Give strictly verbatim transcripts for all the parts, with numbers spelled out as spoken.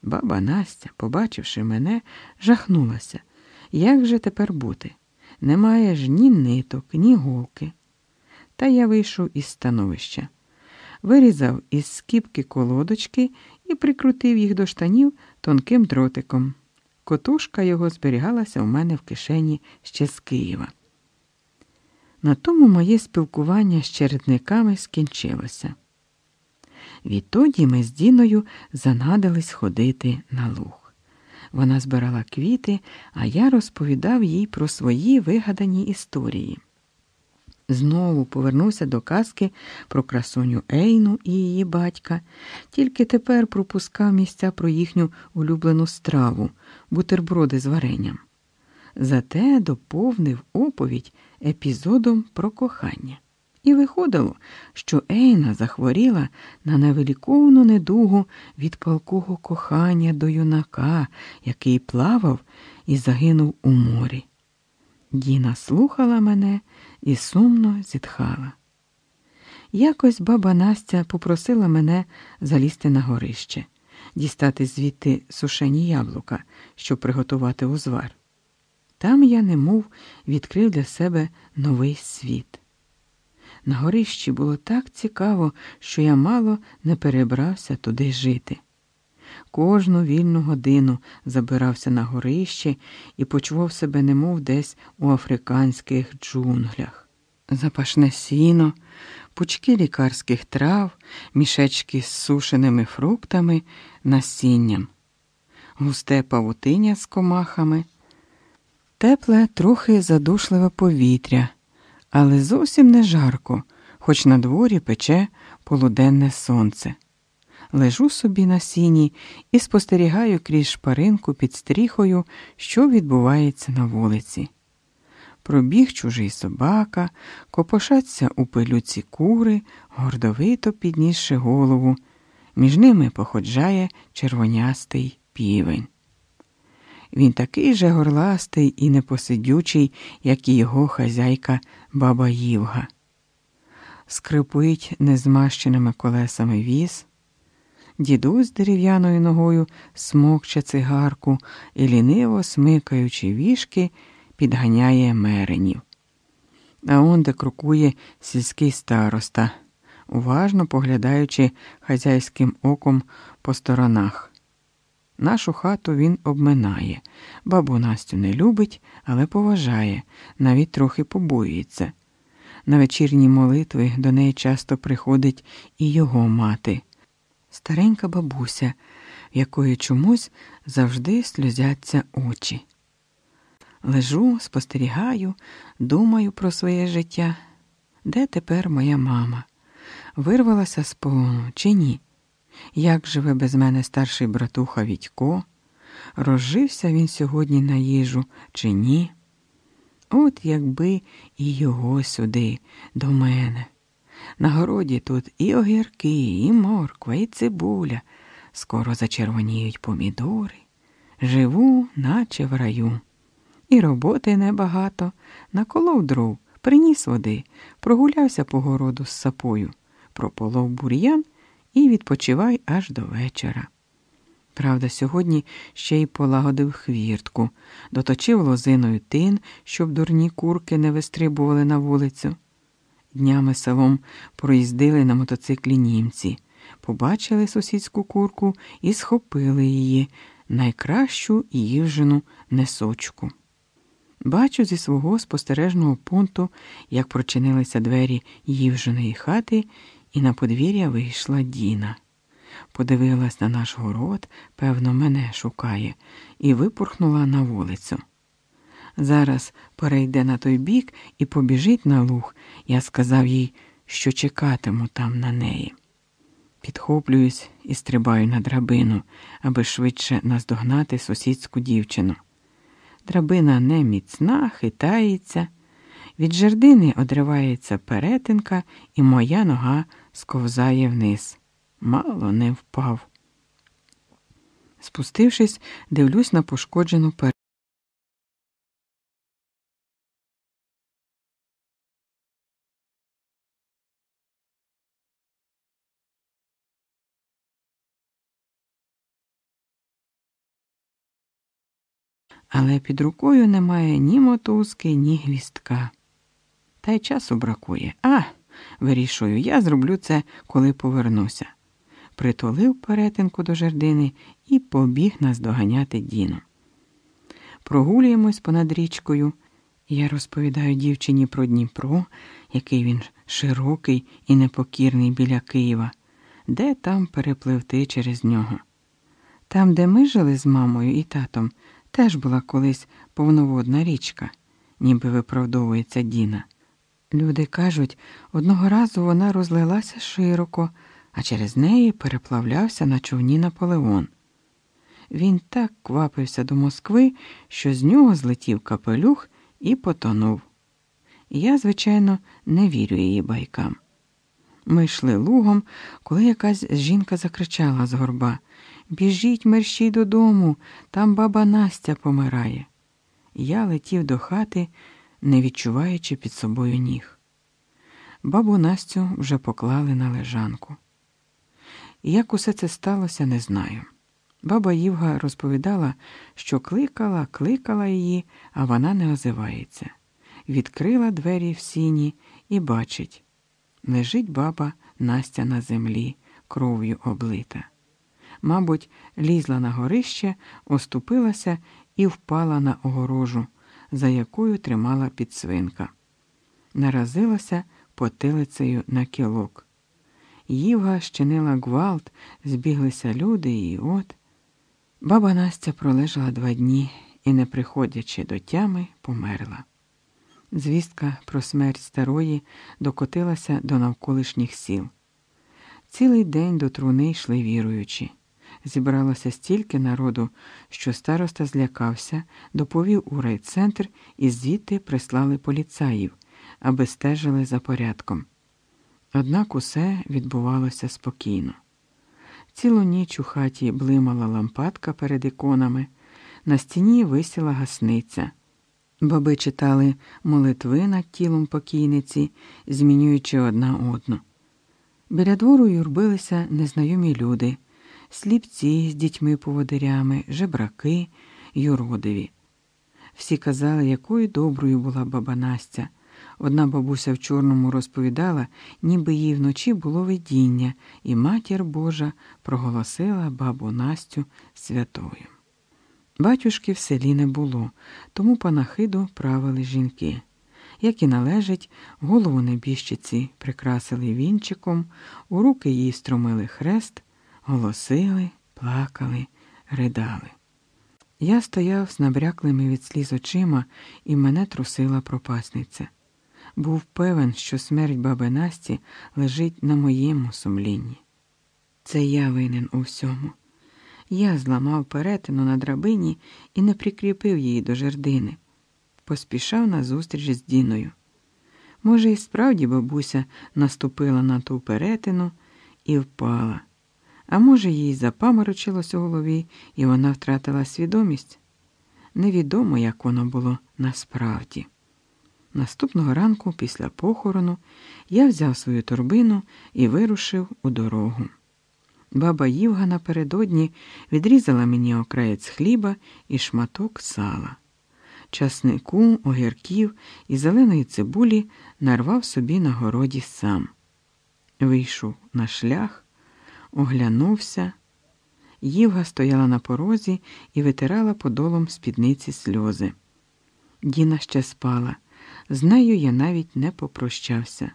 Баба Настя, побачивши мене, жахнулася. Як же тепер бути? Немає ж ні ниток, ні голки. Та я вийшов із становища. Вирізав із скіпки колодочки і прикрутив їх до штанів тонким дротиком. Котушка його зберігалася у мене в кишені ще з Києва. На тому моє спілкування з чередниками скінчилося. Відтоді ми з Діною занадились ходити на луг. Вона збирала квіти, а я розповідав їй про свої вигадані історії. Знову повернувся до казки про красуню Ейну і її батька, тільки тепер пропускав місця про їхню улюблену страву – бутерброди з варенням. Зате доповнив оповідь епізодом про кохання. І виходило, що Ейна захворіла на невиліковну недугу від палкого кохання до юнака, який плавав і загинув у морі. Діна слухала мене і сумно зітхала. Якось баба Настя попросила мене залізти на горище, дістати звідти сушені яблука, щоб приготувати узвар. Там я немов відкрив для себе новий світ. На горищі було так цікаво, що я мало не перебрався туди жити. Кожну вільну годину забирався на горище і почував себе немов десь у африканських джунглях. Запашне сіно, пучки лікарських трав, мішечки з сушеними фруктами, насінням, густе павутиння з комахами, тепле, трохи задушливе повітря, але зовсім не жарко, хоч на дворі пече полуденне сонце. Лежу собі на сіні і спостерігаю крізь шпаринку під стріхою, що відбувається на вулиці. Пробіг чужий собака, копошаться у пилюці кури, гордовито піднісши голову. Між ними походжає червонястий півень. Він такий же горластий і непосидючий, як і його хазяйка баба Ївга. Скрипить незмащеними колесами віз. Дідусь дерев'яною ногою смокче цигарку і, ліниво смикаючи вішки, підганяє меренів. А он де крокує сільський староста, уважно поглядаючи хазяйським оком по сторонах. Нашу хату він обминає. Бабу Настю не любить, але поважає, навіть трохи побоюється. На вечірні молитви до неї часто приходить і його мати. Старенька бабуся, в якої чомусь завжди сльозяться очі. Лежу, спостерігаю, думаю про своє життя. Де тепер моя мама? Вирвалася з полону чи ні? Як живе без мене старший братуха Вітько? Розжився він сьогодні на їжу чи ні? От якби і його сюди, до мене. На городі тут і огірки, і морква, і цибуля. Скоро зачервоніють помідори. Живу, наче в раю. І роботи небагато. Наколов дров, приніс води, прогулявся по городу з сапою, прополов бур'ян і відпочивай аж до вечора. Правда, сьогодні ще й полагодив хвіртку, доточив лозиною тин, щоб дурні курки не вистрибували на вулицю. Днями селом проїздили на мотоциклі німці, побачили сусідську курку і схопили її, найкращу їжену несочку. Бачу зі свого спостережного пункту, як прочинилися двері ївженої хати, і на подвір'я вийшла Діна. Подивилась на наш город, певно, мене шукає, і випорхнула на вулицю. Зараз перейде на той бік і побіжить на луг. Я сказав їй, що чекатиму там на неї. Підхоплююсь і стрибаю на драбину, аби швидше наздогнати сусідську дівчину. Драбина не міцна, хитається. Від жердини одривається перетинка, і моя нога сковзає вниз. Мало не впав. Спустившись, дивлюсь на пошкоджену перетинку. але під рукою немає ні мотузки, ні гвістка. Та й часу бракує. А, вирішую, я зроблю це, коли повернуся. Притулив перетинку до жердини і побіг наздоганяти Діну. Прогулюємось понад річкою. Я розповідаю дівчині про Дніпро, який він широкий і непокірний біля Києва. Де там перепливти через нього? Там, де ми жили з мамою і татом, теж була колись повноводна річка, ніби виправдовується Діна. Люди кажуть, одного разу вона розлилася широко, а через неї переплавлявся на човні Наполеон. Він так квапився до Москви, що з нього злетів капелюх і потонув. Я, звичайно, не вірю її байкам. Ми йшли лугом, коли якась жінка закричала з горба: «Біжіть мерщій додому, там баба Настя помирає». Я летів до хати, не відчуваючи під собою ніг. Бабу Настю вже поклали на лежанку. Як усе це сталося, не знаю. Баба Євга розповідала, що кликала, кликала її, а вона не озивається. Відкрила двері в сіні і бачить. Лежить баба Настя на землі, кров'ю облита. Мабуть, лізла на горище, оступилася і впала на огорожу, за якою тримала підсвинка. Наразилася потилицею на кілок. Євга щинила гвалт, збіглися люди, і от... Баба Настя пролежала два дні і, не приходячи до тями, померла. Звістка про смерть старої докотилася до навколишніх сіл. Цілий день до труни йшли віруючі. Зібралося стільки народу, що староста злякався, доповів у райцентр і звідти прислали поліцаїв, аби стежили за порядком. Однак усе відбувалося спокійно. Цілу ніч у хаті блимала лампадка перед іконами, на стіні висіла гасниця. Баби читали молитви над тілом покійниці, змінюючи одна одну. Біля двору юрбилися незнайомі люди, сліпці з дітьми-поводирями, жебраки, юродиві. Всі казали, якою доброю була баба Настя. Одна бабуся в чорному розповідала, ніби їй вночі було видіння, і Матір Божа проголосила бабу Настю святою. Батюшки в селі не було, тому панахиду правили жінки. Як і належить, голову небіжчиці прикрасили вінчиком, у руки їй струмили хрест, голосили, плакали, ридали. Я стояв з набряклими від сліз очима, і мене трусила пропасниця. Був певен, що смерть баби Насті лежить на моєму сумлінні. Це я винен у всьому. Я зламав перетину на драбині і не прикріпив її до жердини. Поспішав на зустріч з Діною. Може, і справді бабуся наступила на ту перетину і впала. А може, їй запаморочилось у голові, і вона втратила свідомість? Невідомо, як воно було насправді. Наступного ранку, після похорону, я взяв свою торбину і вирушив у дорогу. Баба Євга напередодні відрізала мені окраєць хліба і шматок сала. Часнику, огірків і зеленої цибулі нарвав собі на городі сам. Вийшов на шлях, оглянувся. Євга стояла на порозі і витирала подолом спідниці сльози. Діна ще спала. З нею я навіть не попрощався.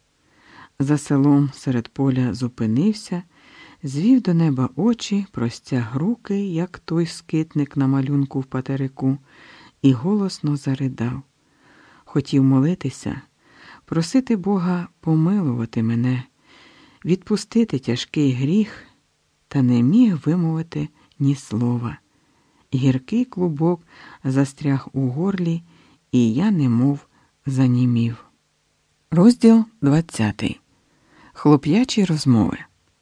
За селом серед поля зупинився, звів до неба очі, простяг руки, як той скитник на малюнку в патерику, і голосно заридав. Хотів молитися, просити Бога помилувати мене, відпустити тяжкий гріх, та не міг вимовити ні слова. Гіркий клубок застряг у горлі, і я немов занімів. Розділ двадцятий. Хлоп'ячі розмови.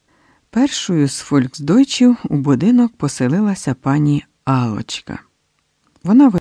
Першою з фольксдойчів у будинок поселилася пані Алочка. Вона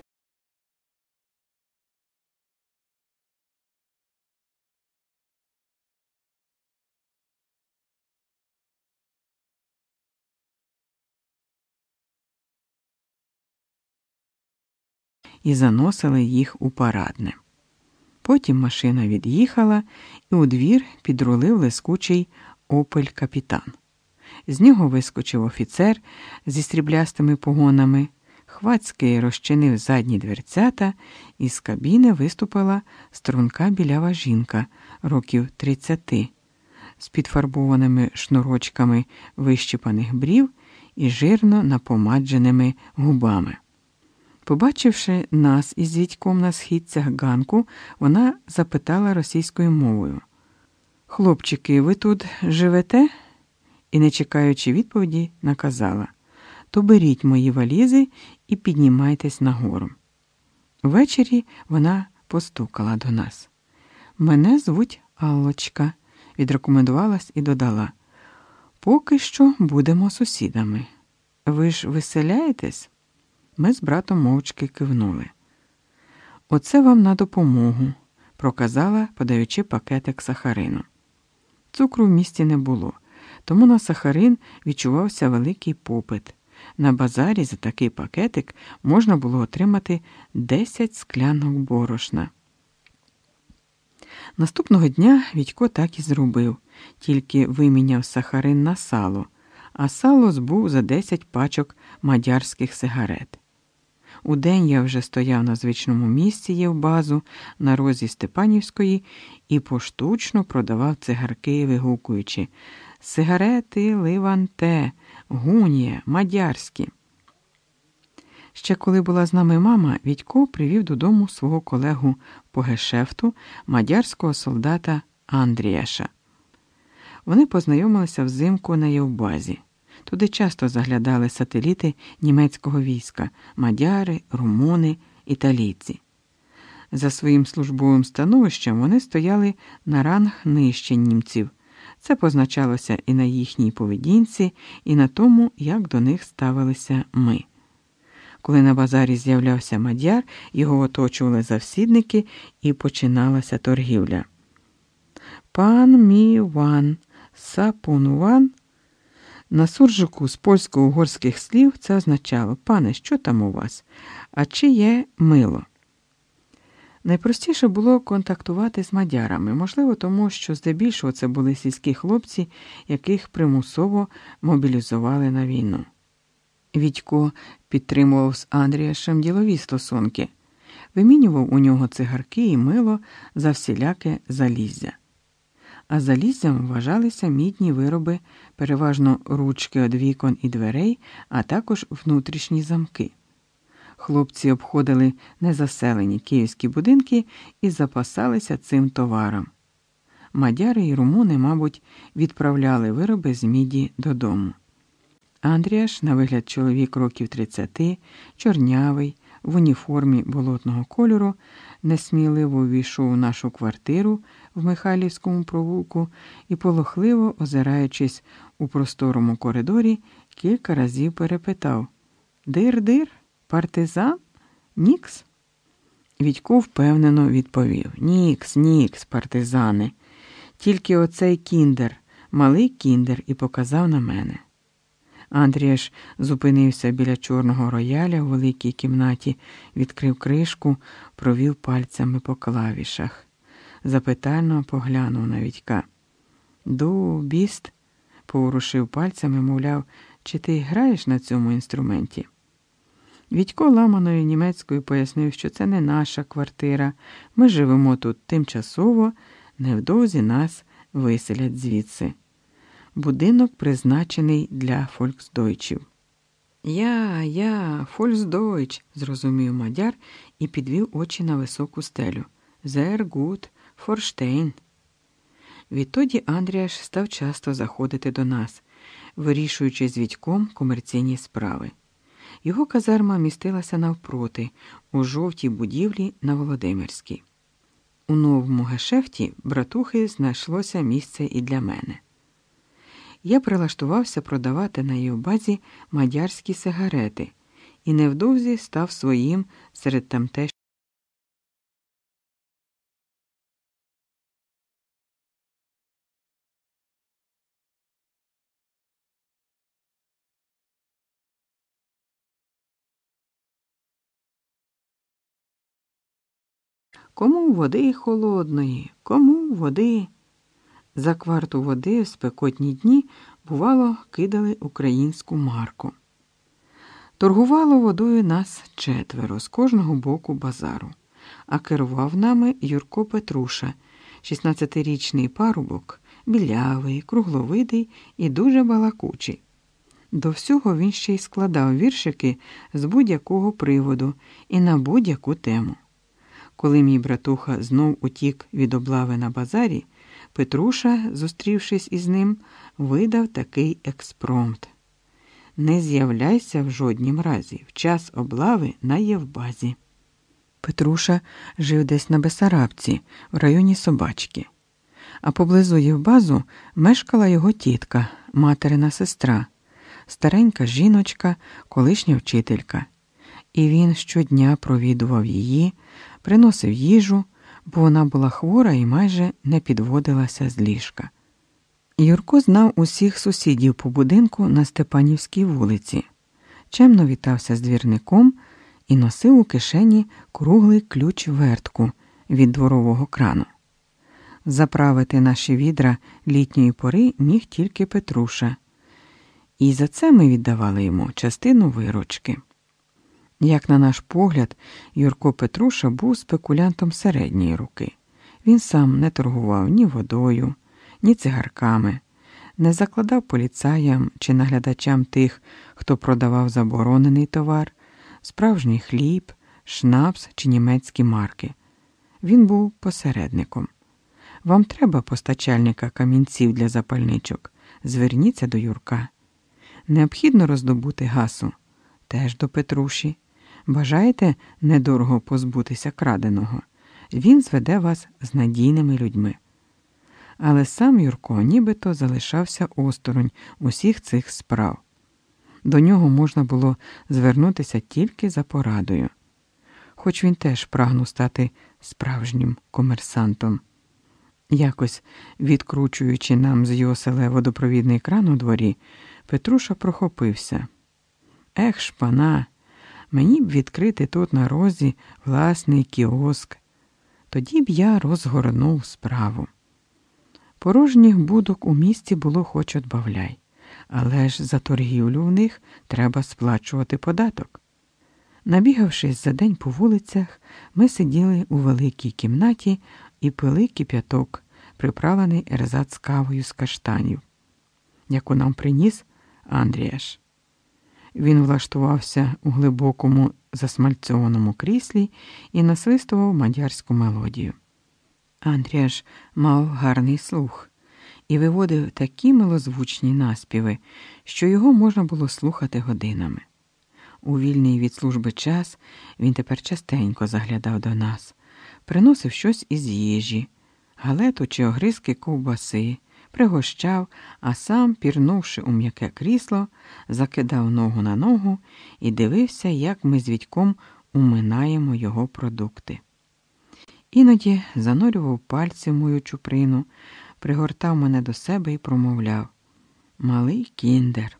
і заносили їх у парадне. Потім машина від'їхала, і у двір підрулив лискучий «Опель Капітан». З нього вискочив офіцер зі сріблястими погонами, хвацьки розчинив задні дверцята, і з кабіни виступила струнка білява жінка років тридцяти, з підфарбованими шнурочками вищипаних брів і жирно напомадженими губами. Побачивши нас із Вітьком на східцях ганку, вона запитала російською мовою: «Хлопчики, ви тут живете?» І, не чекаючи відповіді, наказала: «То беріть мої валізи і піднімайтесь нагору». Ввечері вона постукала до нас. «Мене звуть Аллочка», – відрекомендувалась і додала: «Поки що будемо сусідами. Ви ж виселяєтесь?» Ми з братом мовчки кивнули. «Оце вам на допомогу», – проказала, подаючи пакетик сахарину. Цукру в місті не було, тому на сахарин відчувався великий попит. На базарі за такий пакетик можна було отримати десять склянок борошна. Наступного дня Вітько так і зробив, тільки виміняв сахарин на сало, а сало збув за десять пачок мадярських сигарет. Удень я вже стояв на звичному місці Євбазу на розі Степанівської і поштучно продавав цигарки, вигукуючи: «Сигарети Ливанте, Гунія, мадярські». Ще коли була з нами мама, Вітько привів додому свого колегу по гешефту, мадярського солдата Андріяша. Вони познайомилися взимку на Євбазі. Туди часто заглядали сателіти німецького війська – мадяри, румуни, італійці. За своїм службовим становищем вони стояли на ранг нижче німців. Це позначалося і на їхній поведінці, і на тому, як до них ставилися ми. Коли на базарі з'являвся мадяр, його оточували завсідники і починалася торгівля. «Пан мі ван, сапун ван». На суржику з польсько-угорських слів це означало: «Пане, що там у вас? А чи є мило?» Найпростіше було контактувати з мадярами, можливо, тому що здебільшого це були сільські хлопці, яких примусово мобілізували на війну. Вітько підтримував з Андріашем ділові стосунки, вимінював у нього цигарки і мило за всіляке заліздя. А заліздям вважалися мідні вироби, переважно ручки від вікон і дверей, а також внутрішні замки. Хлопці обходили незаселені київські будинки і запасалися цим товаром. Мадяри і румуни, мабуть, відправляли вироби з міді додому. Андріаш, на вигляд чоловік років тридцяти, чорнявий, в уніформі болотного кольору, несміливо увійшов у нашу квартиру в Михайлівському провулку і, полохливо озираючись у просторому коридорі, кілька разів перепитав: «Дир-дир? Партизан? Нікс?» Вітько впевнено відповів: «Нікс, нікс, партизани. Тільки оцей кіндер, малий кіндер», і показав на мене. Андріаш зупинився біля чорного рояля у великій кімнаті, відкрив кришку, провів пальцями по клавішах. Запитально поглянув на Вітька. «Ду, біст?» – поворушив пальцями, мовляв: «Чи ти граєш на цьому інструменті?» Вітько ламаною німецькою пояснив, що це не наша квартира, ми живемо тут тимчасово, невдовзі нас виселять звідси. Будинок призначений для фольксдойчів. «Я, я, фольксдойч», – зрозумів мадяр і підвів очі на високу стелю. «Зер гут, форштейн». Відтоді Андріаш став часто заходити до нас, вирішуючи з Вітьком комерційні справи. Його казарма містилася навпроти, у жовтій будівлі на Володимирській. У новому гешефті братухи знайшлося місце і для мене. Я прилаштувався продавати на Євбазі мадярські сигарети і невдовзі став своїм серед тамтешніх. Кому води холодної, кому води. За кварту води в спекотні дні, бувало, кидали українську марку. Торгувало водою нас четверо з кожного боку базару, а керував нами Юрко Петруша, шістнадцятирічний парубок, білявий, кругловидий і дуже балакучий. До всього він ще й складав віршики з будь-якого приводу і на будь-яку тему. Коли мій братуха знов утік від облави на базарі, Петруша, зустрівшись із ним, видав такий експромт: «Не з'являйся в жоднім разі, в час облави на Євбазі». Петруша жив десь на Бесарабці, в районі Собачки. А поблизу Євбазу мешкала його тітка, материна сестра, старенька жіночка, колишня вчителька. І він щодня провідував її, приносив їжу, бо вона була хвора і майже не підводилася з ліжка. Юрко знав усіх сусідів по будинку на Степанівській вулиці, чемно вітався з двірником і носив у кишені круглий ключ-вертку від дворового крану. Заправити наші відра літньої пори міг тільки Петруша, і за це ми віддавали йому частину виручки. Як на наш погляд, Юрко Петруша був спекулянтом середньої руки. Він сам не торгував ні водою, ні цигарками, не закладав поліцаям чи наглядачам тих, хто продавав заборонений товар, справжній хліб, шнапс чи німецькі марки. Він був посередником. Вам треба постачальника камінців для запальничок? Зверніться до Юрка. Необхідно роздобути гасу? Теж до Петруші. Бажаєте недорого позбутися краденого? Він зведе вас з надійними людьми. Але сам Юрко нібито залишався осторонь усіх цих справ. До нього можна було звернутися тільки за порадою. Хоч він теж прагнув стати справжнім комерсантом. Якось, відкручуючи нам з його селе водопровідний кран у дворі, Петруша прохопився. «Ех, шпана, мені б відкрити тут на розі власний кіоск. Тоді б я розгорнув справу». Порожніх будок у місті було хоч отбавляй, але ж за торгівлю в них треба сплачувати податок. Набігавшись за день по вулицях, ми сиділи у великій кімнаті і пили кип'яток, приправлений ерзац кавою з каштанів, яку нам приніс Андріаш. Він влаштувався у глибокому засмальцьованому кріслі і насвистував мадярську мелодію. Андріаш мав гарний слух і виводив такі милозвучні наспіви, що його можна було слухати годинами. У вільний від служби час він тепер частенько заглядав до нас, приносив щось із їжі, галету чи огризки ковбаси, пригощав, а сам, пірнувши у м'яке крісло, закидав ногу на ногу і дивився, як ми з Вітьком уминаємо його продукти. Іноді занурював пальці в мою чуприну, пригортав мене до себе і промовляв: «Малий кіндер».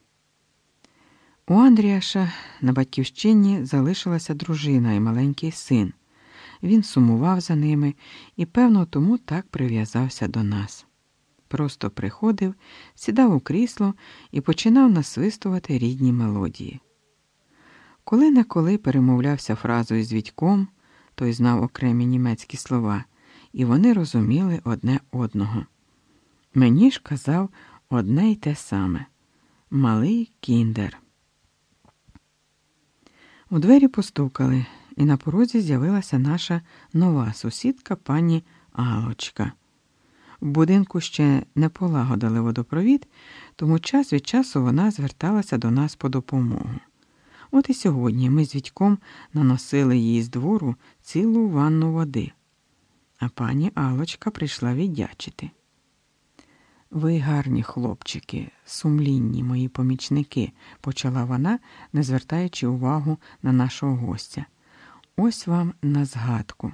У Андріаша на батьківщині залишилася дружина і маленький син. Він сумував за ними і, певно, тому так прив'язався до нас. Просто приходив, сідав у крісло і починав насвистувати рідні мелодії. Коли-неколи перемовлявся фразою з Вітьком, той знав окремі німецькі слова, і вони розуміли одне одного. Мені ж казав одне й те саме: «Малий кіндер». У двері постукали, і на порозі з'явилася наша нова сусідка пані Алочка. В будинку ще не полагодили водопровід, тому час від часу вона зверталася до нас по допомогу. От і сьогодні ми з Вітьком наносили їй з двору цілу ванну води, а пані Алочка прийшла віддячити. «Ви гарні хлопчики, сумлінні мої помічники», – почала вона, не звертаючи увагу на нашого гостя. «Ось вам на згадку».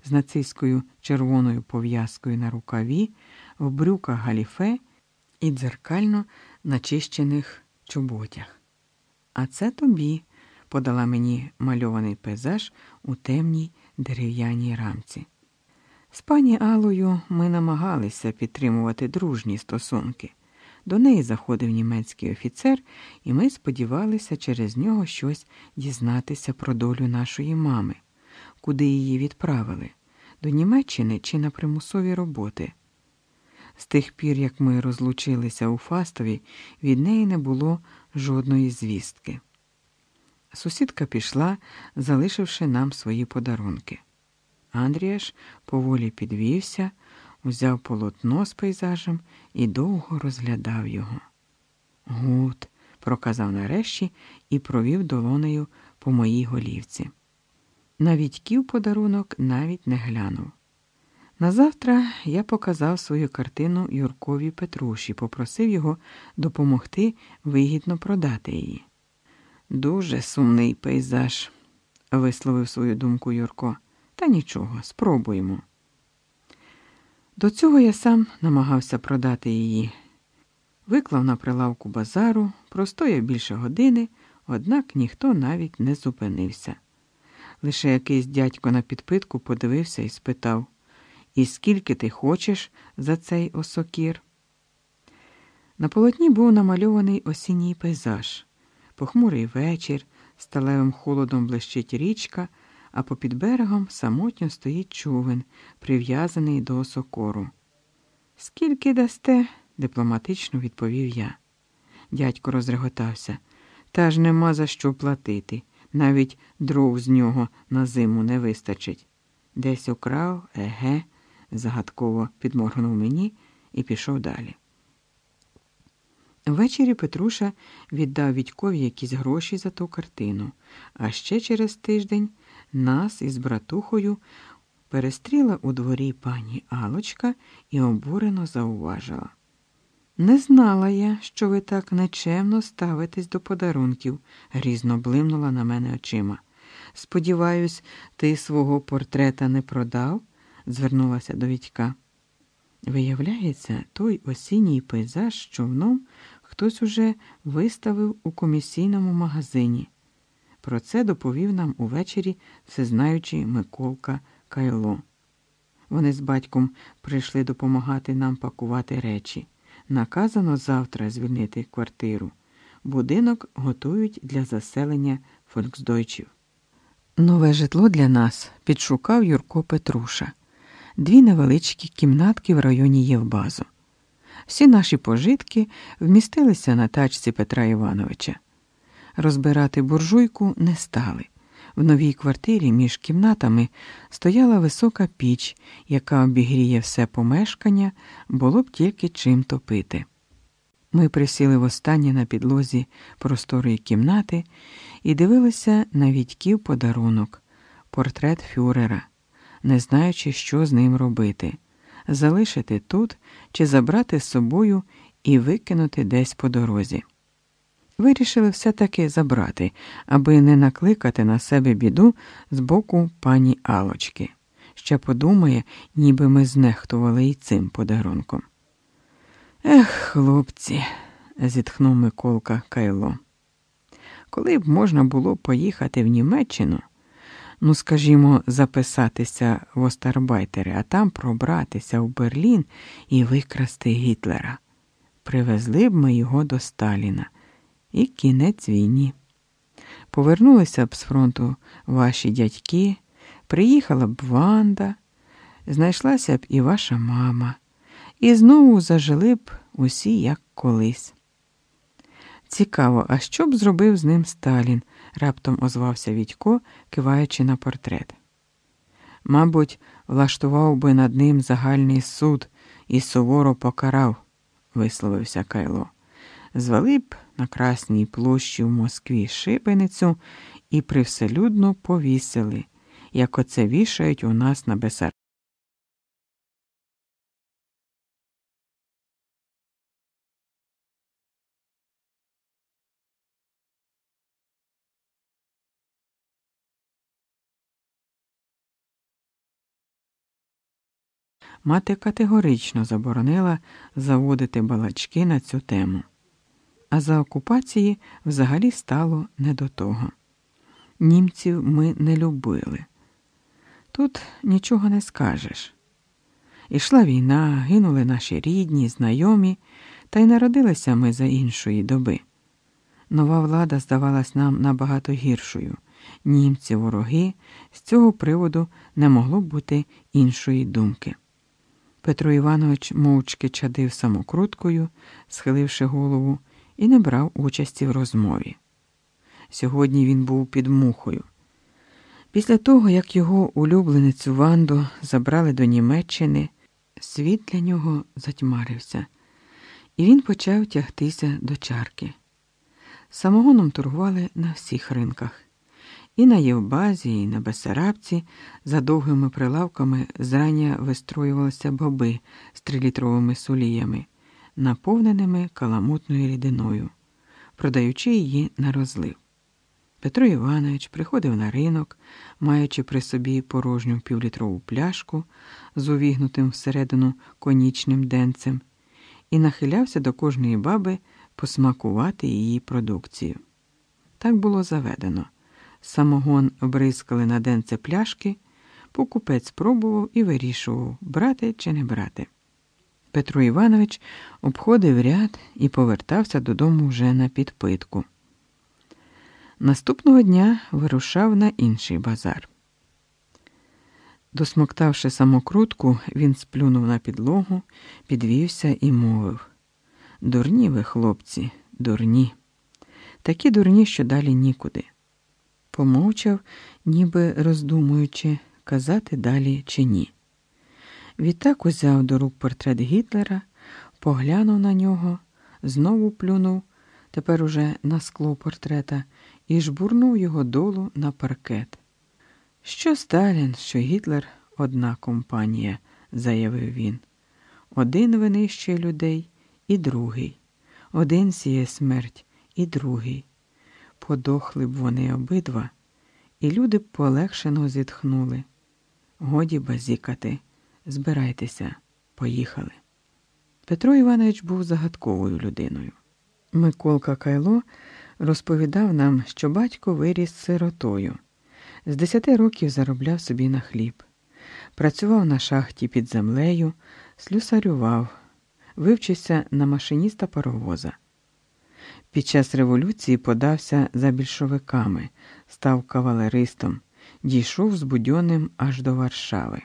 з нацистською червоною пов'язкою на рукаві, в брюках галіфе і дзеркально начищених чоботях. «А це тобі», – подала мені мальований пейзаж у темній дерев'яній рамці. З пані Аллою ми намагалися підтримувати дружні стосунки. До неї заходив німецький офіцер, і ми сподівалися через нього щось дізнатися про долю нашої мами, куди її відправили – до Німеччини чи на примусові роботи. З тих пір, як ми розлучилися у Фастові, від неї не було жодної звістки. Сусідка пішла, залишивши нам свої подарунки. Андріаш поволі підвівся, узяв полотно з пейзажем і довго розглядав його. «Гуд», – проказав нарешті і провів долонею по моїй голівці. На Вітьків подарунок навіть не глянув. Назавтра я показав свою картину Юркові Петруші, попросив його допомогти вигідно продати її. «Дуже сумний пейзаж», – висловив свою думку Юрко. «Та нічого, спробуємо». До цього я сам намагався продати її. Виклав на прилавку базару, простояв більше години, однак ніхто навіть не зупинився. Лише якийсь дядько на підпитку подивився і спитав: «І скільки ти хочеш за цей осокір?» На полотні був намальований осінній пейзаж. Похмурий вечір, сталевим холодом блищить річка, а попід берегом самотньо стоїть човен, прив'язаний до осокору. «Скільки дасте?» – дипломатично відповів я. Дядько розреготався. «Та ж нема за що платити. Навіть дров з нього на зиму не вистачить». «Десь украв, еге», – загадково підморгнув мені і пішов далі. Ввечері Петруша віддав Вітькові якісь гроші за ту картину, а ще через тиждень нас із братухою перестріла у дворі пані Алочка і обурено зауважила: «Не знала я, що ви так нечемно ставитесь до подарунків», – грізно блимнула на мене очима. «Сподіваюсь, ти свого портрета не продав?» – звернулася до Вітька. Виявляється, той осінній пейзаж з човном хтось уже виставив у комісійному магазині. Про це доповів нам увечері всезнаючий Миколка Кайло. Вони з батьком прийшли допомагати нам пакувати речі. Наказано завтра звільнити квартиру. Будинок готують для заселення фольксдойчів. Нове житло для нас підшукав Юрко Петруша. Дві невеличкі кімнатки в районі Євбазу. Всі наші пожитки вмістилися на тачці Петра Івановича. Розбирати буржуйку не стали. В новій квартирі між кімнатами стояла висока піч, яка обігріє все помешкання, було б тільки чим топити. Ми присіли востаннє на підлозі просторої кімнати і дивилися на Вітьків подарунок – портрет фюрера, не знаючи, що з ним робити – залишити тут чи забрати з собою і викинути десь по дорозі. Вирішили все-таки забрати, аби не накликати на себе біду з боку пані Алочки. Ще подумає, ніби ми знехтували і цим подарунком. «Ех, хлопці», – зітхнув Миколка Кайло. «Коли б можна було поїхати в Німеччину, ну, скажімо, записатися в остарбайтери, а там пробратися в Берлін і викрасти Гітлера. Привезли б ми його до Сталіна. І кінець війні. Повернулися б з фронту ваші дядьки, приїхала б Ванда, знайшлася б і ваша мама, і знову зажили б усі як колись». «Цікаво, а що б зробив з ним Сталін?» – раптом озвався Вітько, киваючи на портрет. «Мабуть, влаштував би над ним загальний суд і суворо покарав», – висловився Кайло. «Звели б на Красній площі в Москві шибеницю і привселюдно повісили, як оце вішають у нас на Бесарабії». мати категорично заборонила заводити балачки на цю тему. А за окупації взагалі стало не до того. Німців ми не любили. Тут нічого не скажеш. Ішла війна, гинули наші рідні, знайомі, та й народилися ми за іншої доби. Нова влада здавалась нам набагато гіршою. Німці, вороги, з цього приводу не могло бути іншої думки. Петро Іванович мовчки чадив самокруткою, схиливши голову, і не брав участі в розмові. Сьогодні він був під мухою. Після того, як його улюбленицю Ванду забрали до Німеччини, світ для нього затьмарився, і він почав тягтися до чарки. Самогоном торгували на всіх ринках. І на Євбазі, і на Бессарабці за довгими прилавками зрання вистроювалися боби з трилітровими суліями, наповненими каламутною рідиною, продаючи її на розлив. Петро Іванович приходив на ринок, маючи при собі порожню півлітрову пляшку з увігнутим всередину конічним денцем, і нахилявся до кожної баби посмакувати її продукцію. Так було заведено. Самогон бризкали на денце пляшки, покупець пробував і вирішував, брати чи не брати. Петро Іванович обходив ряд і повертався додому вже на підпитку. Наступного дня вирушав на інший базар. Досмоктавши самокрутку, він сплюнув на підлогу, підвівся і мовив: «Дурні ви, хлопці, дурні. Такі дурні, що далі нікуди». Помовчав, ніби роздумуючи, казати далі чи ні. Відтак узяв до рук портрет Гітлера, поглянув на нього, знову плюнув, тепер уже на скло портрета, і жбурнув його долу на паркет. «Що Сталін, що Гітлер – одна компанія», – заявив він. «Один винищує людей, і другий. Один сіє смерть, і другий. Подохли б вони обидва, і люди б полегшено зітхнули. Годі базікати, збирайтеся, поїхали». Петро Іванович був загадковою людиною. Миколка Кайло розповідав нам, що батько виріс сиротою. З десяти років заробляв собі на хліб. Працював на шахті під землею, слюсарював, вивчився на машиніста паровоза. Під час революції подався за більшовиками, став кавалеристом, дійшов з Будьонним аж до Варшави.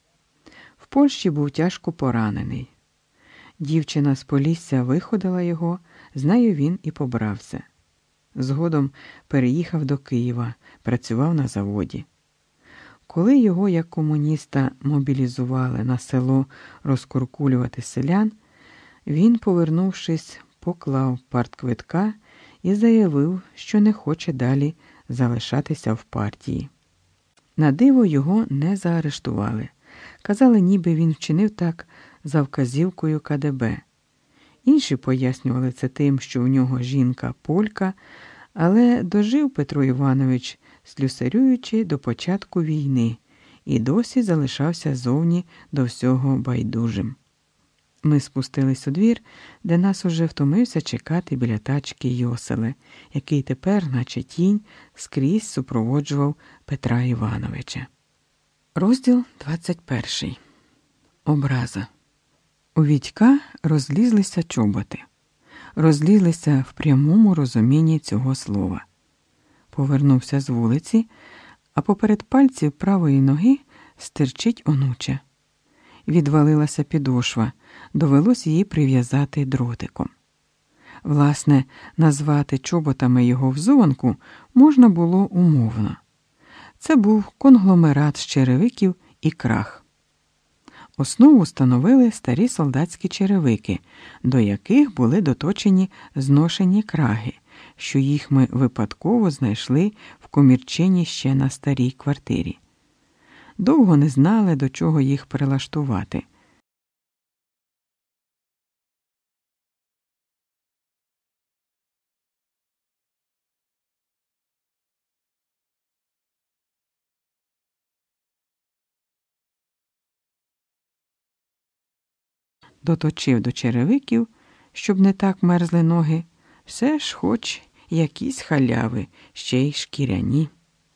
В Польщі був тяжко поранений. Дівчина з Полісся виходила його, з нею він і побрався. Згодом переїхав до Києва, працював на заводі. Коли його, як комуніста, мобілізували на село розкуркулювати селян, він, повернувшись, поклав партквитка і заявив, що не хоче далі залишатися в партії. На диво його не заарештували. Казали, ніби він вчинив так за вказівкою ка де бе. Інші пояснювали це тим, що в нього жінка полька, але дожив Петро Іванович, слюсарюючи до початку війни, і досі залишався зовні до всього байдужим. Ми спустились у двір, де нас уже втомився чекати біля тачки Йоселе, який тепер, наче тінь, скрізь супроводжував Петра Івановича. Розділ двадцять перший. Образа. У Вітька розлізлися чоботи. Розлізлися в прямому розумінні цього слова. Повернувся з вулиці, а поперед пальців правої ноги стирчить онуча. Відвалилася підошва, довелось її прив'язати дротиком. Власне, назвати чоботами його взуванку можна було умовно. Це був конгломерат з черевиків і крах. Основу становили старі солдатські черевики, до яких були доточені зношені краги, що їх ми випадково знайшли в комірчині ще на старій квартирі. Довго не знали, до чого їх прилаштувати. доточив до черевиків, щоб не так мерзли ноги, все ж хоч якісь халяви, ще й шкіряні.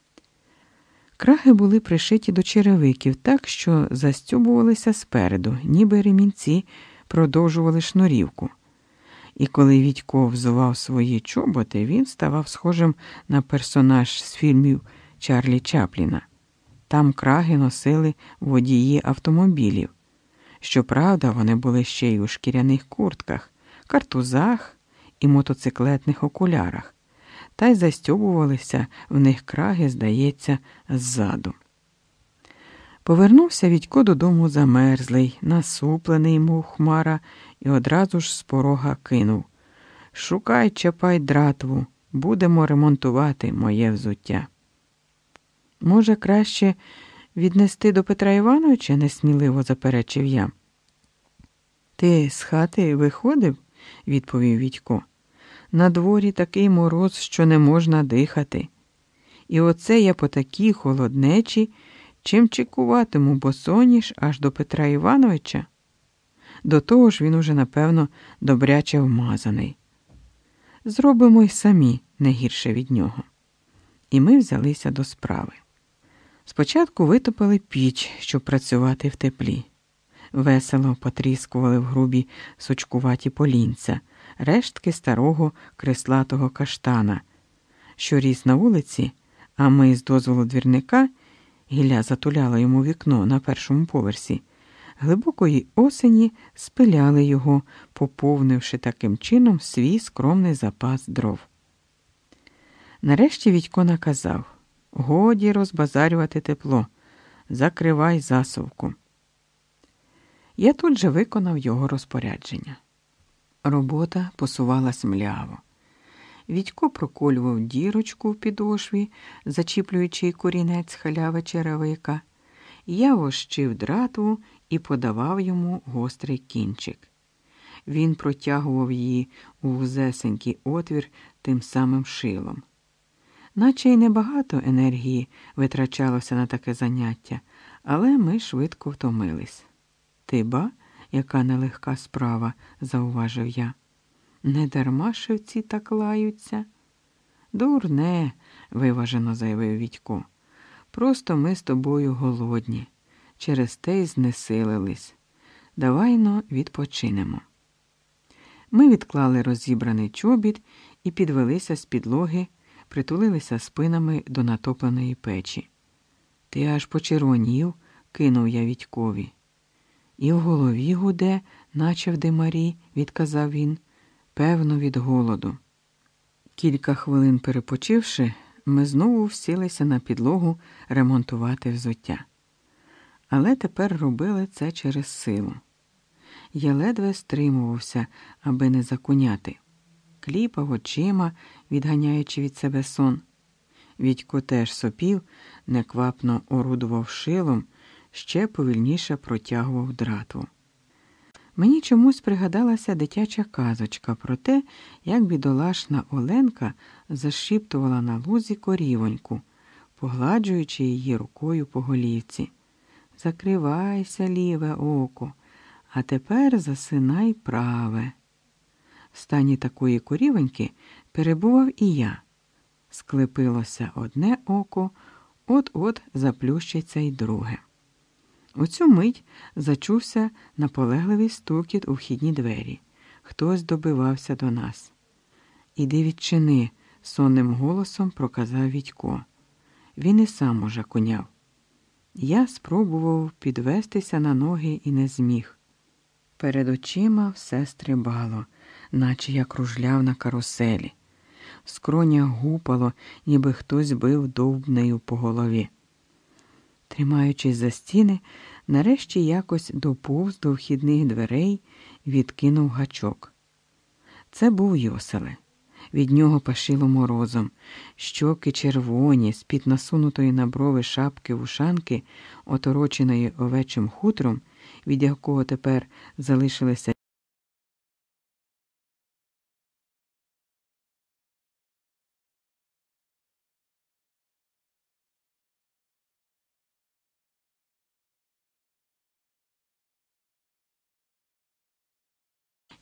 Краги були пришиті до черевиків так, що застьобувалися спереду, ніби ремінці продовжували шнурівку. І коли Вітько взував свої чоботи, він ставав схожим на персонаж з фільмів Чарлі Чапліна. Там краги носили водії автомобілів. Щоправда, вони були ще й у шкіряних куртках, картузах і мотоциклетних окулярах, та й застьобувалися в них краги, здається, ззаду. Повернувся Вітько додому замерзлий, насуплений, мов хмара, і одразу ж з порога кинув: «Шукай, чапай дратву, будемо ремонтувати моє взуття». «Може, краще віднести до Петра Івановича?» – несміливо заперечив я. «Ти з хати виходив?» – відповів Вітько. «На дворі такий мороз, що не можна дихати. І оце я по такій холоднечі чим чекуватиму босоніж аж до Петра Івановича? До того ж він уже, напевно, добряче вмазаний. Зробимо й самі не гірше від нього». І ми взялися до справи. Спочатку витопили піч, щоб працювати в теплі. Весело потріскували в грубі сучкуваті полінця, рештки старого креслатого каштана, що ріс на вулиці, а ми з дозволу двірника, Гілля затуляла йому вікно на першому поверсі, глибокої осені спиляли його, поповнивши таким чином свій скромний запас дров. Нарешті Вітько наказав: «Годі розбазарювати тепло, закривай засувку». Я тут же виконав його розпорядження. Робота посувалась мляво. Вітько проколював дірочку в підошві, зачіплюючи корінець халяви черевика. Я вощив дратву і подавав йому гострий кінчик. Він протягував її у вузесенький отвір тим самим шилом. Наче й небагато енергії витрачалося на таке заняття, але ми швидко втомились. «Ти ба, яка нелегка справа», – зауважив я. «Не дарма шевці так лаються?» «Дурне», – виважено заявив Вітько. «Просто ми з тобою голодні, через те й знесилились. Давай-но відпочинемо». Ми відклали розібраний чобіт і підвелися з підлоги, притулилися спинами до натопленої печі. «Ти аж почервонів», – кинув я Вітькові. «І в голові гуде, наче в димарі», – відказав він, – «певно, від голоду». Кілька хвилин перепочивши, ми знову всілися на підлогу ремонтувати взуття. Але тепер робили це через силу. Я ледве стримувався, аби не закуняти. Кліпав очима, відганяючи від себе сон. Вітько теж сопів, неквапно орудував шилом, ще повільніше протягував дратву. Мені чомусь пригадалася дитяча казочка про те, як бідолашна Оленка зашіптувала на лузі корівоньку, погладжуючи її рукою по голівці. «Закривайся, ліве око, а тепер засинай праве». В стані такої корівоньки перебував і я. Склепилося одне око, от-от заплющиться й друге. У цю мить зачувся наполегливий стукіт у вхідні двері. Хтось добивався до нас. «Іди відчини», – сонним голосом проказав Вітько. Він і сам уже коняв. Я спробував підвестися на ноги і не зміг. Перед очима все стрибало, наче я кружляв на каруселі. В скронях гупало, ніби хтось бив довбнею по голові. Тримаючись за стіни, нарешті якось доповз до вхідних дверей, відкинув гачок. Це був Йоселе. Від нього пашило морозом. Щоки червоні, з-під насунутої на брови шапки-вушанки, отороченої овечим хутром, від якого тепер залишилися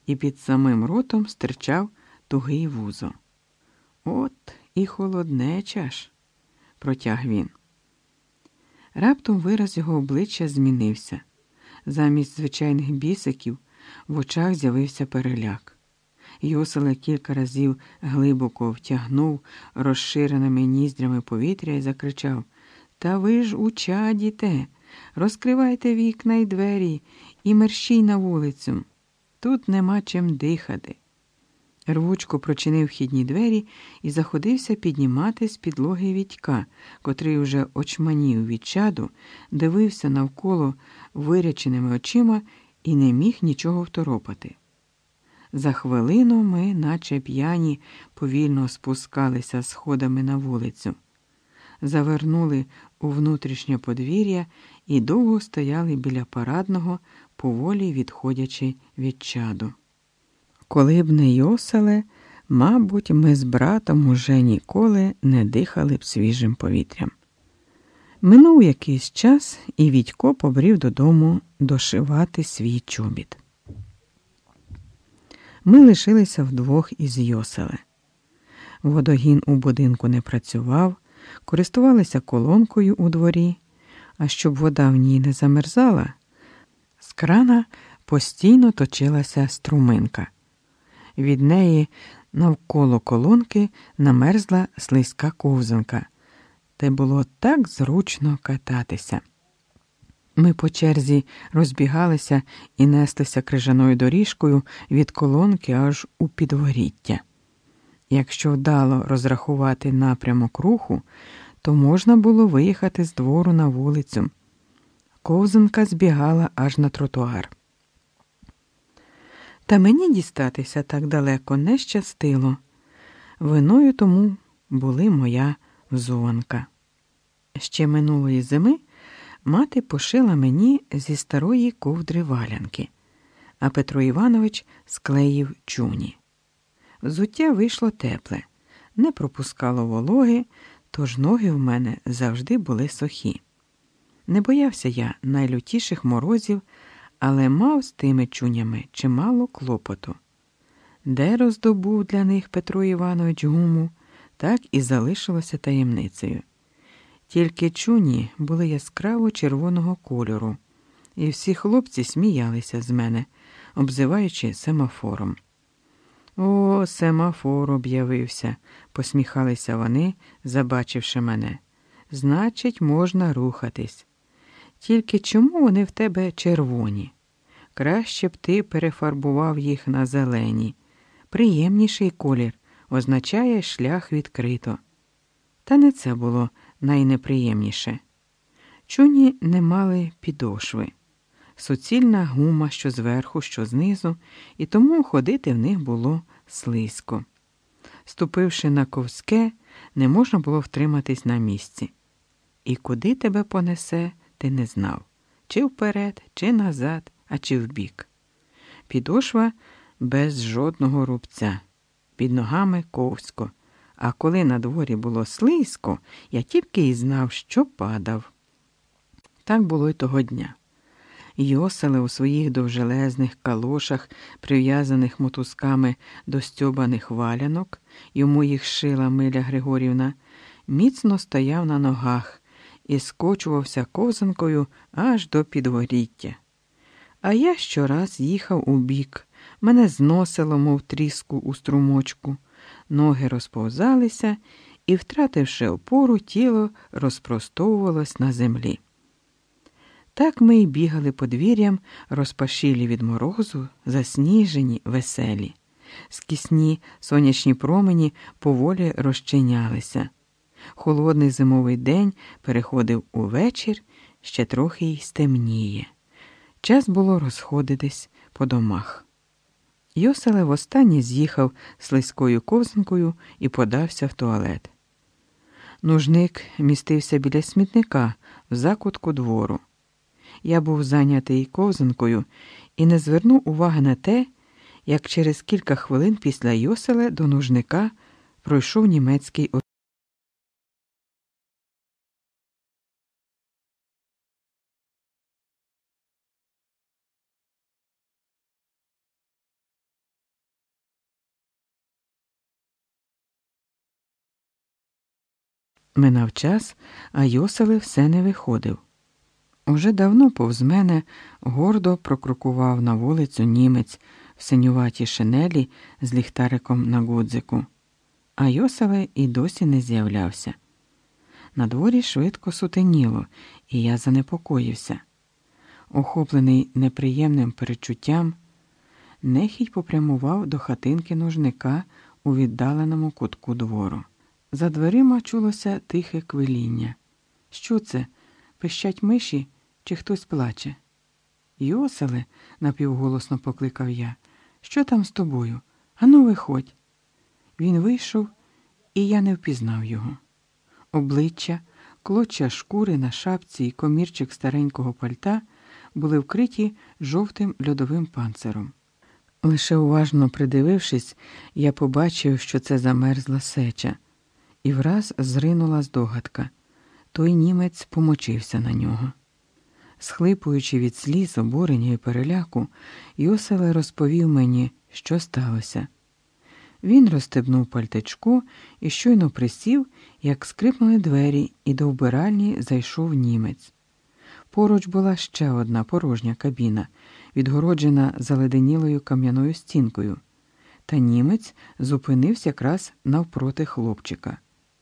і під самим ротом стирчав тугий вузо. «От і холоднеча ж», – протяг він. Раптом вираз його обличчя змінився. Замість звичайних бісиків в очах з'явився переляк. Йоселе кілька разів глибоко втягнув розширеними ніздрями повітря і закричав: «Та ви ж у чадіте! Розкривайте вікна й двері і мерщій на вулицю! Тут нема чим дихати!» Рвучко прочинив вхідні двері і заходився піднімати з підлоги Вітька, котрий уже очманів від чаду, дивився навколо виряченими очима і не міг нічого второпати. За хвилину ми, наче п'яні, повільно спускалися сходами на вулицю. Завернули у внутрішнє подвір'я і довго стояли біля парадного, поволі відходячи від чаду. Коли б не Йоселе, мабуть, ми з братом уже ніколи не дихали б свіжим повітрям. Минув якийсь час, і Вітько побрів додому дошивати свій чобіт. Ми лишилися вдвох із Йоселе. Водогін у будинку не працював, користувалися колонкою у дворі, а щоб вода в ній не замерзала, з крана постійно точилася струминка. Від неї навколо колонки намерзла слизька ковзанка, де було так зручно кататися. Ми по черзі розбігалися і неслися крижаною доріжкою від колонки аж у підворіття. Якщо вдало розрахувати напрямок руху, то можна було виїхати з двору на вулицю. Ковзанка збігала аж на тротуар. Та мені дістатися так далеко не щастило. Виною тому були моя взуванка. Ще минулої зими мати пошила мені зі старої ковдри валянки, а Петро Іванович склеїв чуні. Взуття вийшло тепле, не пропускало вологи, тож ноги в мене завжди були сухі. Не боявся я найлютіших морозів, але мав з тими чунями чимало клопоту. Де роздобув для них Петро Іванович гуму, так і залишилося таємницею. Тільки чуні були яскраво червоного кольору, і всі хлопці сміялися з мене, обзиваючи семафором. «О, семафор об'явився», – посміхалися вони, забачивши мене. «Значить, можна рухатись. Тільки чому вони в тебе червоні? Краще б ти перефарбував їх на зелені. Приємніший колір, означає шлях відкрито». Та не це було найнеприємніше. Чуні не мали підошви. Суцільна гума що зверху, що знизу, і тому ходити в них було слизько. Ступивши на ковське, не можна було втриматись на місці. І куди тебе понесе, ти не знав. Чи вперед, чи назад, а чи вбік. Підошва без жодного рубця. Під ногами ковсько. А коли на дворі було слизько, я тільки й знав, що падав. Так було й того дня. Йоселе у своїх довжелезних калошах, прив'язаних мотузками до стьобаних валянок, йому їх шила Миля Григорівна, міцно стояв на ногах і скочувався ковзанкою аж до підворіття. А я щораз їхав у бік, мене зносило, мов тріску у струмочку, ноги розповзалися і, втративши опору, тіло розпростовувалось на землі. Так ми й бігали подвір'ям, розпашілі від морозу, засніжені, веселі. Скісні сонячні промені поволі розчинялися. Холодний зимовий день переходив у вечір, ще трохи й стемніє. Час було розходитись по домах. Йоселе востаннє з'їхав слизькою ковзанкою і подався в туалет. Нужник містився біля смітника в закутку двору. Я був зайнятий ковзанкою і не звернув уваги на те, як через кілька хвилин після Йоселе до нужника пройшов німецький Минав час, а Йоселе все не виходив. Уже давно повз мене гордо прокрокував на вулицю німець в синюватій шинелі з ліхтариком на гудзику, а Йоселе і досі не з'являвся. На дворі швидко сутеніло, і я занепокоївся. Охоплений неприємним перечуттям, нехідь попрямував до хатинки нужника у віддаленому кутку двору. За дверима чулося тихе квиління. Що це? Пищать миші чи хтось плаче? Йоселе, напівголосно покликав я, що там з тобою? Ану, виходь. Він вийшов, і я не впізнав його. Обличчя, клоччя шкури на шапці і комірчик старенького пальта були вкриті жовтим льодовим панциром. Лише уважно придивившись, я побачив, що це замерзла сеча, і враз зринула здогадка. Той німець помочився на нього. Схлипуючи від сліз, обурення і переляку, Йоселе розповів мені, що сталося. Він розстебнув пальтечко і щойно присів, як скрипнули двері, і до вбиральні зайшов німець. Поруч була ще одна порожня кабіна, відгороджена заледенілою кам'яною стінкою, та німець зупинився якраз навпроти хлопчика.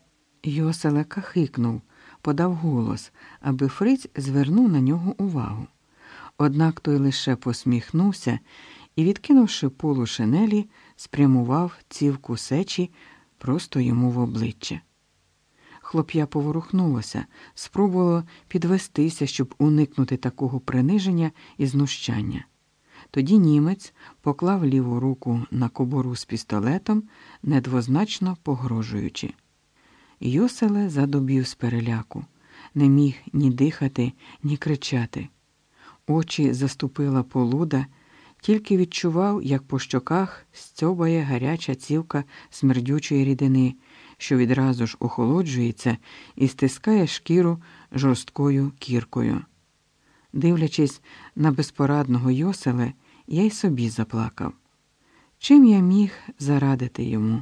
Йоселе кахикнув, подав голос, аби Фриць звернув на нього увагу. Однак той лише посміхнувся і, відкинувши полу шинелі, спрямував цівку сечі просто йому в обличчя. Хлоп'я поворухнулося, спробувало підвестися, щоб уникнути такого приниження і знущання. Тоді німець поклав ліву руку на кобуру з пістолетом, недвозначно погрожуючи. Йоселе задубів з переляку, не міг ні дихати, ні кричати. Очі заступила полуда, тільки відчував, як по щоках стьобає гаряча цівка смердючої рідини, що відразу ж охолоджується і стискає шкіру жорсткою кіркою. Дивлячись на безпорадного Йоселе, я й собі заплакав. Чим я міг зарадити йому?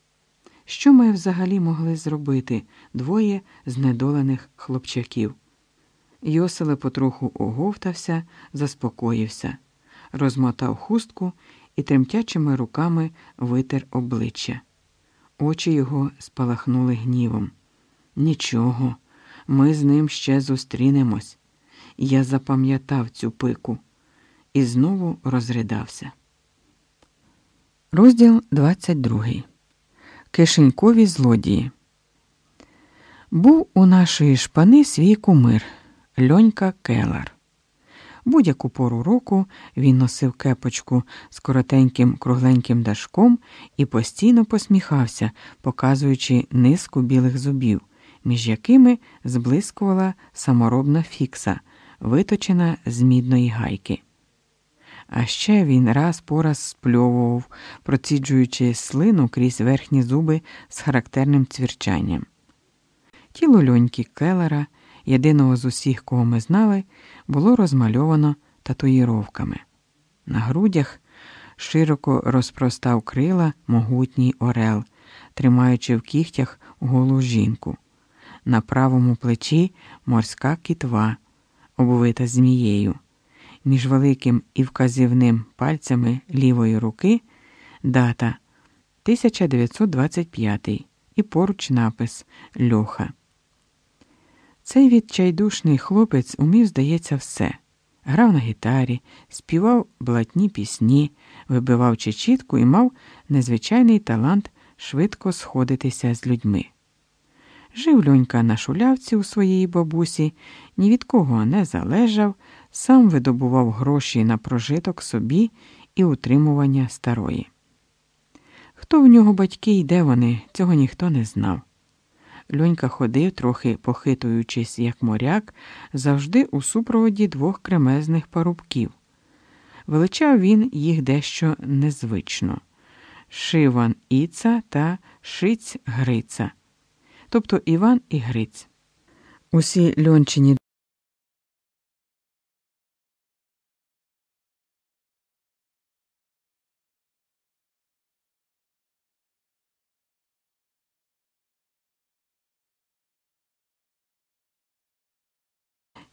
Що ми взагалі могли зробити двоє знедолених хлопчаків? Йоселе потроху оговтався, заспокоївся, розмотав хустку і тремтячими руками витер обличчя. Очі його спалахнули гнівом. Нічого, ми з ним ще зустрінемось. Я запам'ятав цю пику. І знову розридався. Розділ двадцять другий. Кишенькові злодії. Був у нашої шпани свій кумир – Льонька Келар. Будь-яку пору року він носив кепочку з коротеньким кругленьким дашком і постійно посміхався, показуючи низку білих зубів, між якими зблискувала саморобна фікса, виточена з мідної гайки. А ще він раз по раз спльовував, проціджуючи слину крізь верхні зуби з характерним цвірчанням. Тіло Льоньки Келара, єдиного з усіх, кого ми знали, було розмальовано татуїровками. На грудях широко розпростав крила могутній орел, тримаючи в кігтях голу жінку. На правому плечі морська кітва, обвита змією. Між великим і вказівним пальцями лівої руки дата тисяча дев'ятсот двадцять п'ятий і поруч напис «Льоха». Цей відчайдушний хлопець умів, здається, все. Грав на гітарі, співав блатні пісні, вибивав чечітку і мав незвичайний талант швидко сходитися з людьми. Жив Льонька на шулявці у своїй бабусі, ні від кого не залежав, сам видобував гроші на прожиток собі і утримування старої. Хто в нього батьки і де вони, цього ніхто не знав. Льонька ходив, трохи похитуючись, як моряк, завжди у супроводі двох кремезних парубків. Величав він їх дещо незвично – Шиван Іца та Шиць Гриця, тобто Іван і Гриць. Усі Льончині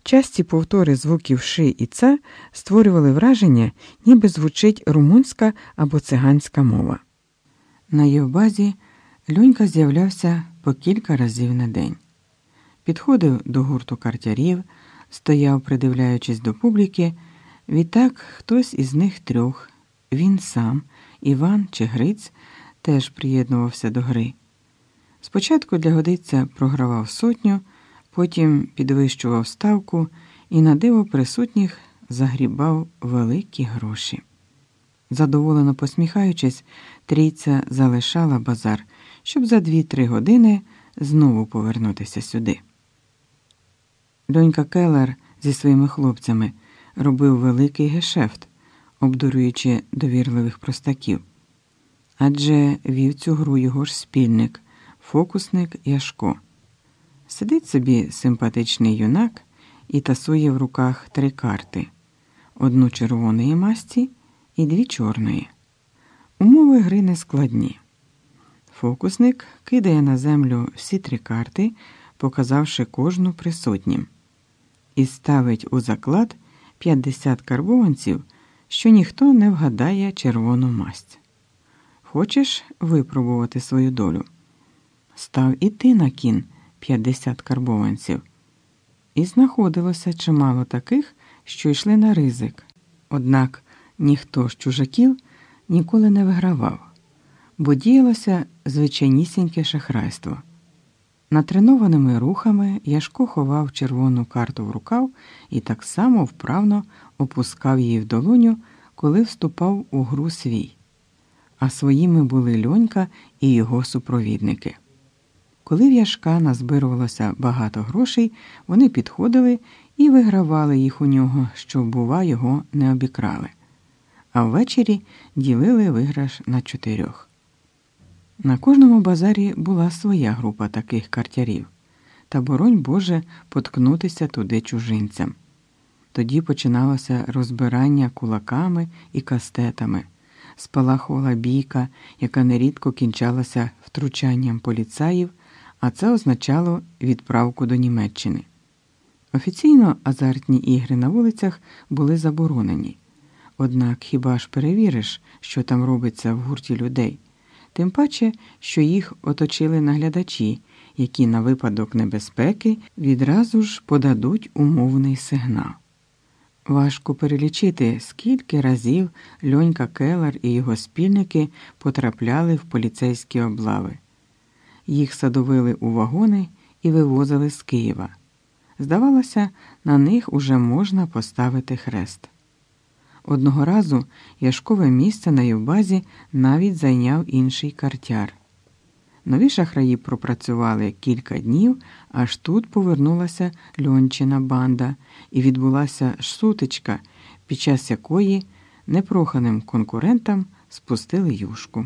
Часті повтори звуків ши і ца створювали враження, ніби звучить румунська або циганська мова. На Євбазі Льонька з'являвся по кілька разів на день. Підходив до гурту картярів, стояв, придивляючись до публіки. Відтак хтось із них трьох, він сам, Іван чи Гриць, теж приєднувався до гри. Спочатку для годиця програвав сотню, потім підвищував ставку і на диво присутніх загрібав великі гроші. Задоволено посміхаючись, трійця залишала базар, щоб за дві-три години знову повернутися сюди. Льонька Келлер зі своїми хлопцями робив великий гешефт, обдурюючи довірливих простаків. Адже вів цю гру його ж спільник, фокусник Яшко. Сидить собі симпатичний юнак і тасує в руках три карти. Одну червоної масті і дві чорної. Умови гри не складні. Фокусник кидає на землю всі три карти, показавши кожну присутнім. І ставить у заклад п'ятдесят карбованців, що ніхто не вгадає червону масть. Хочеш випробувати свою долю? Став і ти на кін п'ятдесят карбованців. І знаходилося чимало таких, що йшли на ризик. Однак ніхто з чужаків ніколи не вигравав, бо діялося звичайнісіньке шахрайство. Натренованими рухами Яшко ховав червону карту в рукав і так само вправно опускав її в долоню, коли вступав у гру свій. А своїми були Льонька і його супровідники. Коли в Яшка назбирувалося багато грошей, вони підходили і вигравали їх у нього, щоб, бува, його не обікрали. А ввечері ділили виграш на чотирьох. На кожному базарі була своя група таких картярів. Та, боронь Боже, поткнутися туди чужинцям. Тоді починалося розбирання кулаками і кастетами. Спалахувала бійка, яка нерідко кінчалася втручанням поліцаїв, а це означало відправку до Німеччини. Офіційно азартні ігри на вулицях були заборонені. Однак хіба ж перевіриш, що там робиться в гурті людей? Тим паче, що їх оточили наглядачі, які на випадок небезпеки відразу ж подадуть умовний сигнал. Важко перелічити, скільки разів Льонька Келлер і його спільники потрапляли в поліцейські облави. Їх садовили у вагони і вивозили з Києва. Здавалося, на них уже можна поставити хрест. Одного разу Яшкове місце на Євбазі навіть зайняв інший картяр. Нові шахраї пропрацювали кілька днів, аж тут повернулася Льончина банда і відбулася сутичка, під час якої непроханим конкурентам спустили юшку.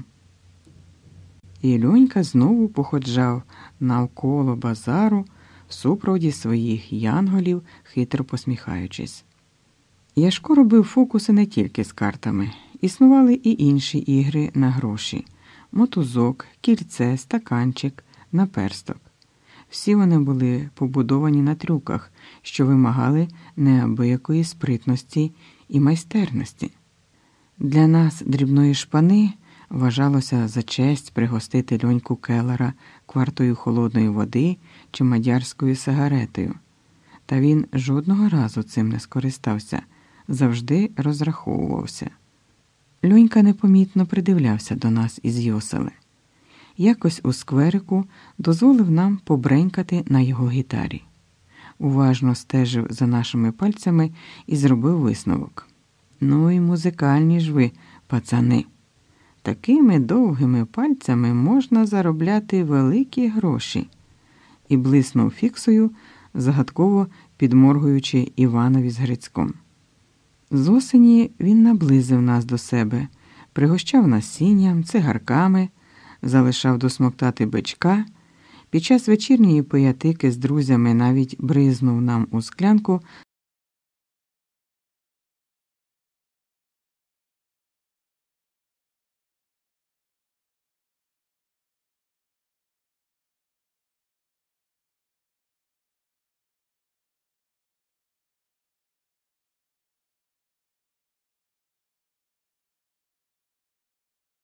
І Льонька знову походжав навколо базару в супроводі своїх янголів, хитро посміхаючись. Яшко робив фокуси не тільки з картами. Існували і інші ігри на гроші – мотузок, кільце, стаканчик, наперсток. Всі вони були побудовані на трюках, що вимагали неабиякої спритності і майстерності. Для нас, дрібної шпани, вважалося за честь пригостити Льоньку Келлера квартою холодної води чи мадярською сигаретою. Та він жодного разу цим не скористався, завжди розраховувався. Льонька непомітно придивлявся до нас із Йосели. Якось у скверику дозволив нам побренькати на його гітарі. Уважно стежив за нашими пальцями і зробив висновок. Ну і музикальні ж ви, пацани. Такими довгими пальцями можна заробляти великі гроші. І блиснув фіксою, загадково підморгуючи Іванові з Грицьком. З осені він наблизив нас до себе, пригощав насінням, цигарками, залишав досмоктати бичка. Під час вечірньої поятики з друзями навіть бризнув нам у склянку